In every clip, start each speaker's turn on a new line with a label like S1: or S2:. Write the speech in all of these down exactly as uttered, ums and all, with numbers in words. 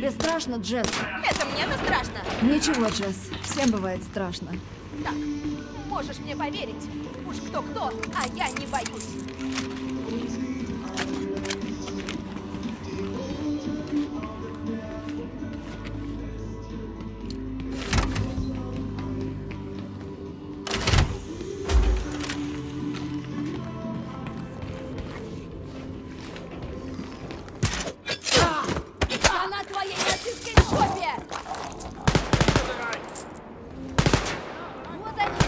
S1: Тебе страшно, Джесс?
S2: Это мне-то страшно.
S1: Ничего, Джесс. Всем бывает страшно.
S2: Так, можешь мне поверить. Уж кто-кто, а я не боюсь. Она твоей нацистской жопе! Вот они!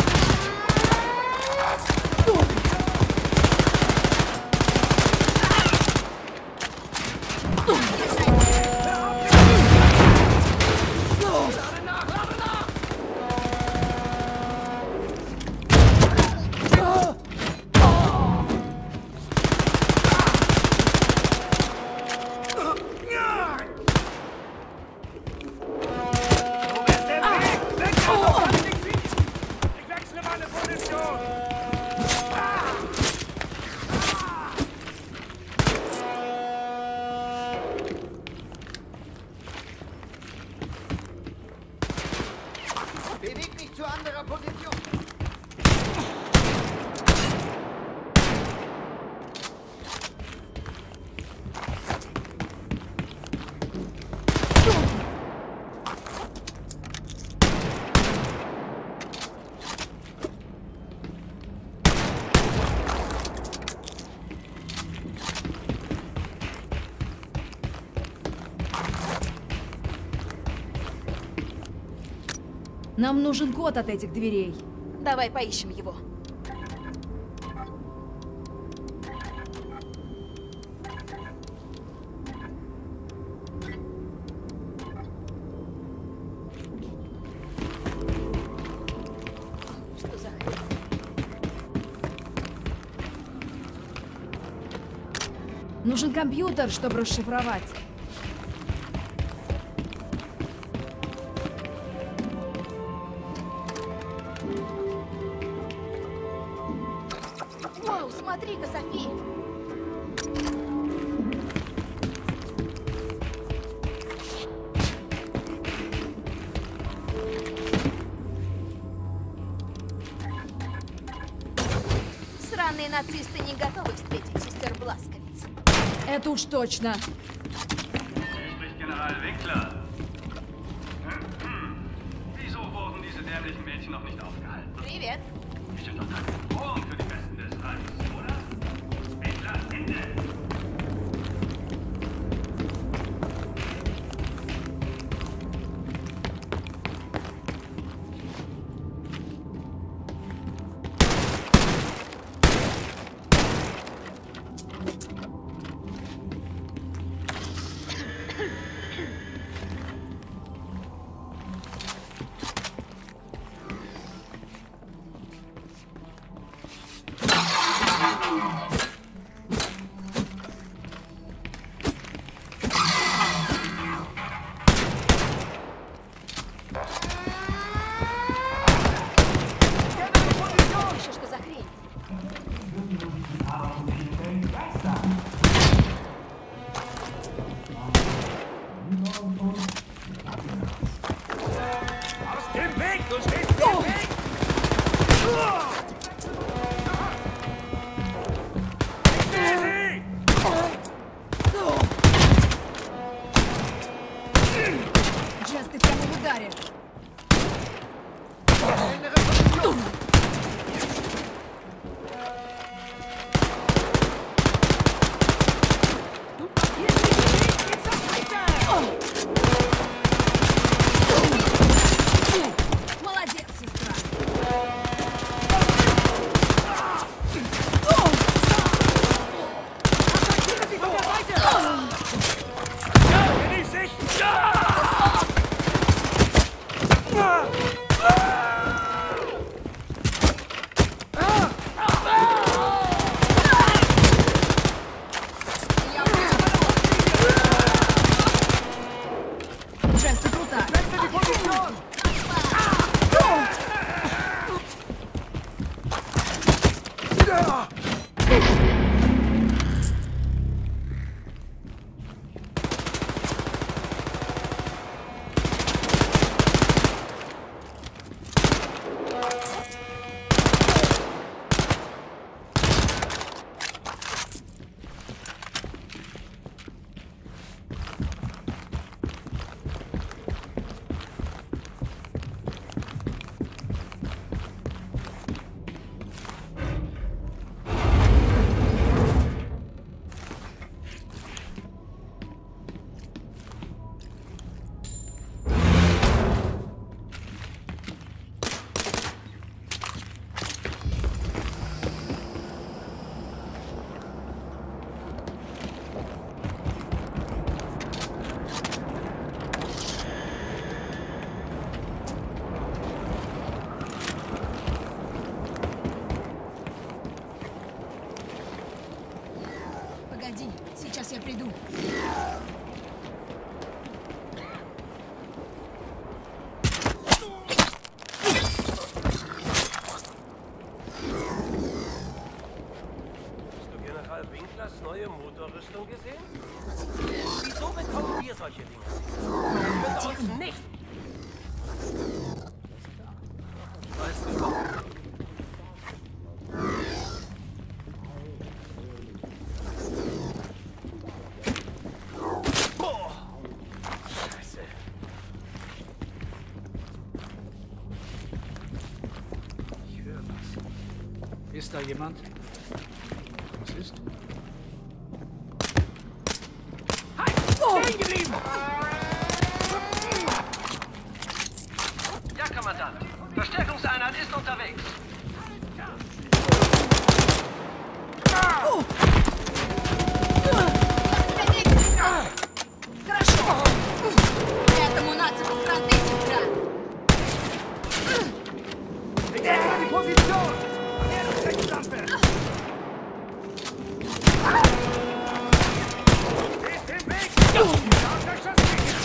S3: Beweg mich zu anderer Position.
S1: Нам нужен код от этих дверей.
S2: Давай поищем его. Что за хрень?
S1: Нужен компьютер, чтобы расшифровать.
S2: Вау, смотри-ка, Софи! Сраные нацисты не готовы встретить сестер Бласковиц.
S1: Это уж точно.
S4: Hier spricht General Wickler. Wieso wurden diese dämlichen Mädchen noch nicht aufgehalten?
S2: Привет!
S4: Bestimmt doch keine Bedrohung für die Besten des Reichs, oder? Wickler, Ende!
S2: Еще что за хрень?
S5: Aus dem Weg! Du stehst im Weg! Ich sehe sie!
S1: Джесс, ты прямо в ударе.
S3: Innere Position.
S1: Молодец, сестра.
S5: Genieß ich! Ja!
S6: Ist da jemand? Was ist?
S5: Halt! Stehen geblieben!
S4: Ja, Kommandant. Verstärkungseinheit ist unterwegs.
S2: Хорошо. Этому нацепу фронты, сестра.
S5: Bedenkt die Position! Erdungsrechtslampe! Ist im Weg! Schaut euch das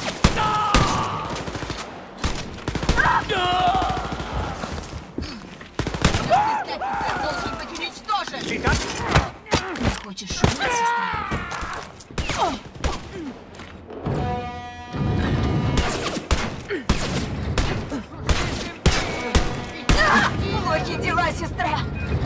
S2: Искать прицел должен быть уничтожен.
S5: Steht das?
S2: Не хочешь шуметь, сестра? Плохие дела, сестра.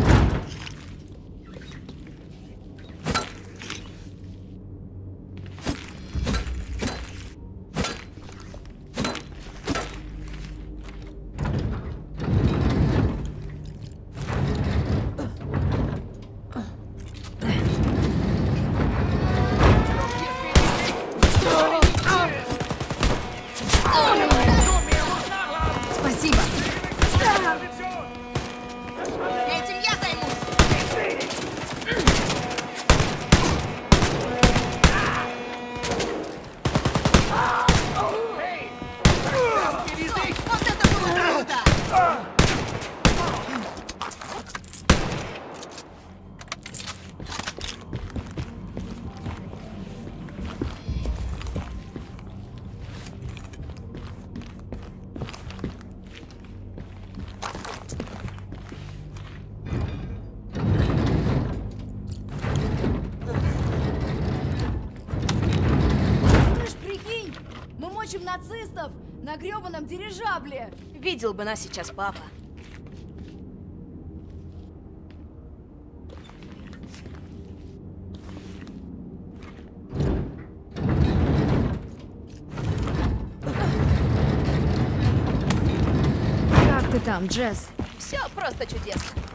S1: Спасибо.
S2: Этим я займусь. Вот это было круто!
S1: Слышь, прикинь, мы мочим нацистов на гребаном дирижабле.
S2: Видел бы нас сейчас папа.
S1: Как ты там, Джесс?
S2: Все просто чудесно.